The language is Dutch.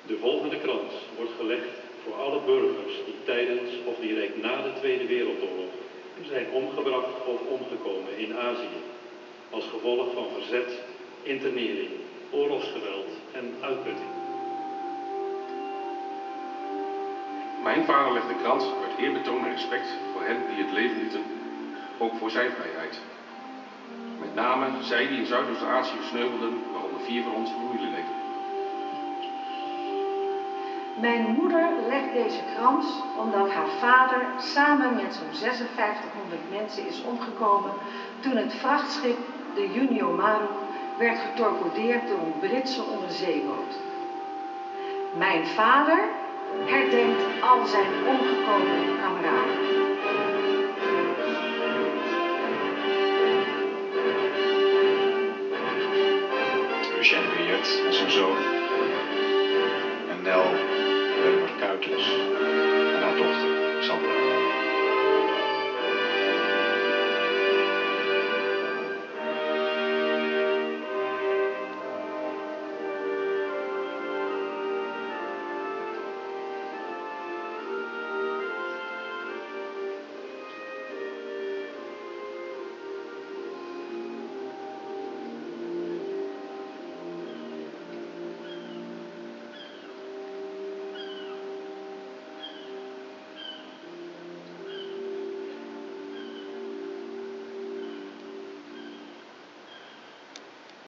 De volgende krans wordt gelegd voor alle burgers die tijdens of direct na de Tweede Wereldoorlog zijn omgebracht of omgekomen in Azië als gevolg van verzet, internering, oorlogsgeweld en uitputting. Mijn vader legt de krans uit eerbetoon en respect voor hen die het leven lieten, ook voor zijn vrijheid. Met name zij die in Zuidoost-Azië sneuvelden, waaronder 4 van onze familieleden. Mijn moeder legt deze krans omdat haar vader samen met zo'n 5600 mensen is omgekomen toen het vrachtschip de Junio Maru werd getorpedeerd door een Britse onderzeeboot. Mijn vader herdenkt al zijn omgekomen kameraden. Eugène Brillet en zijn zoon